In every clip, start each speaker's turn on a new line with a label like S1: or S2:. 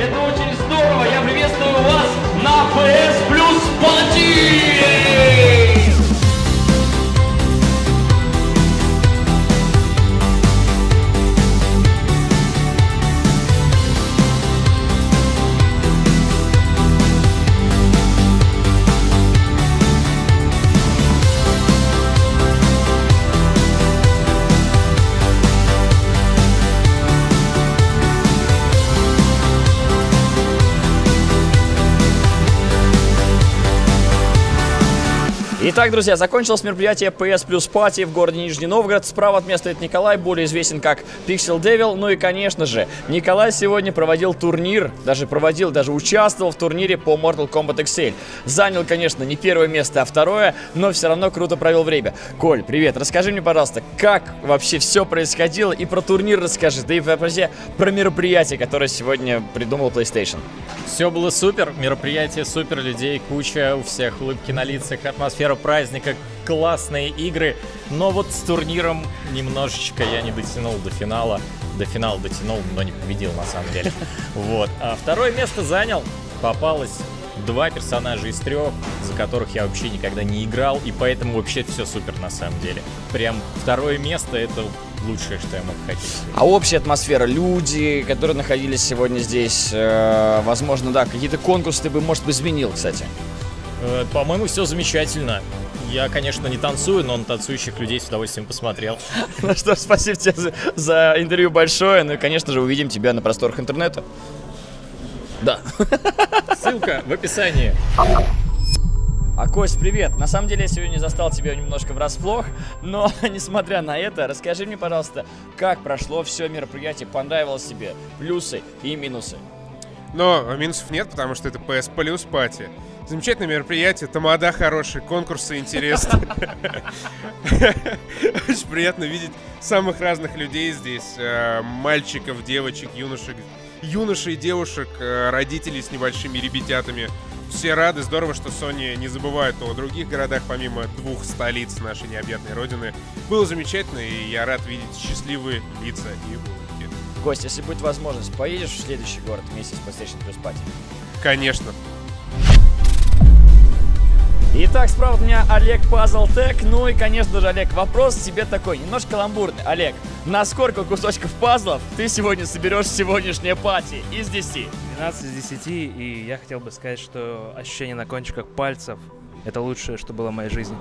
S1: Это очень здорово! Я приветствую вас на PS Plus Party! Итак, друзья, закончилось мероприятие PS Plus Party в городе Нижний Новгород. Справа от меня стоит Николай, более известен как Pixel Devil. Ну и, конечно же, Николай сегодня проводил турнир, даже участвовал в турнире по Mortal Kombat XL. Занял, конечно, не первое место, а второе, но все равно круто провел время. Коль, привет, расскажи мне, пожалуйста, как вообще все происходило, и про турнир расскажи, да и вообще про мероприятие, которое сегодня придумал PlayStation.
S2: Все было супер, мероприятие супер, людей куча, у всех улыбки на лицах, атмосфера праздника, классные игры. Но вот с турниром немножечко я не дотянул до финала. До финала дотянул, но не победил на самом деле. Вот. А второе место занял. Попалось 2 персонажа из 3, за которых я вообще никогда не играл. И поэтому вообще все супер на самом деле. Прям второе место — это лучшее, что я мог хотеть.
S1: А общая атмосфера, люди, которые находились сегодня здесь, возможно, да, какие-то конкурсы ты бы, может, изменил, кстати.
S2: По-моему, все замечательно. Я, конечно, не танцую, но на танцующих людей с удовольствием посмотрел.
S1: Ну что ж, спасибо тебе за интервью большое. Ну и, конечно же, увидим тебя на просторах интернета. Да.
S2: Ссылка в описании.
S1: А, Кость, привет! На самом деле я сегодня застал тебя немножко врасплох, но, несмотря на это, расскажи мне, пожалуйста, как прошло все мероприятие, понравилось тебе, плюсы и минусы?
S3: Но минусов нет, потому что это PS Plus Party. Замечательное мероприятие, тамада хороший, конкурсы интересные. Очень приятно видеть самых разных людей здесь. Мальчиков, девочек, юношей и девушек, родителей с небольшими ребятятами. Все рады, здорово, что Sony не забывает о других городах, помимо 2 столиц нашей необъятной родины. Было замечательно, и я рад видеть счастливые лица и улыбки.
S1: Кость, если будет возможность, поедешь в следующий город вместе с PlayStation Plus Party?
S3: Конечно.
S1: Итак, справа от меня Олег Puzzle Tech. Ну и, конечно же, Олег, вопрос тебе такой, немножко каламбурный. Олег, на сколько кусочков пазлов ты сегодня соберешь сегодняшнее пати из 10?
S4: 12 из 10, и я хотел бы сказать, что ощущение на кончиках пальцев — это лучшее, что было в моей жизни.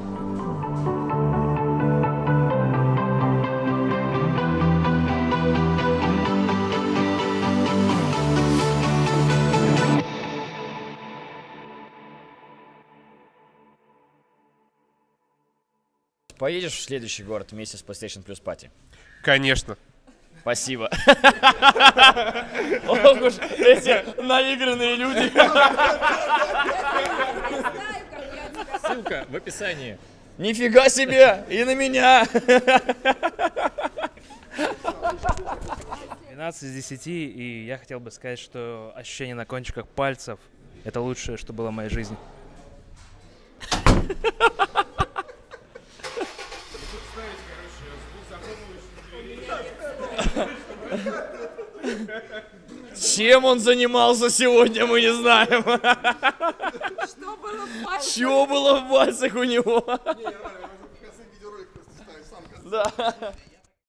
S1: Поедешь в следующий город вместе с PlayStation Plus Party?
S3: Конечно.
S1: Спасибо. Ох уж эти наигранные люди.
S2: Ссылка в описании.
S1: Нифига себе! И на меня!
S4: 12 из 10, и я хотел бы сказать, что ощущение на кончиках пальцев — это лучшее, что было в моей жизни.
S1: Чем он занимался сегодня, мы не знаем.
S5: Что было в пальцах?
S1: Что было в пальцах у него? Да.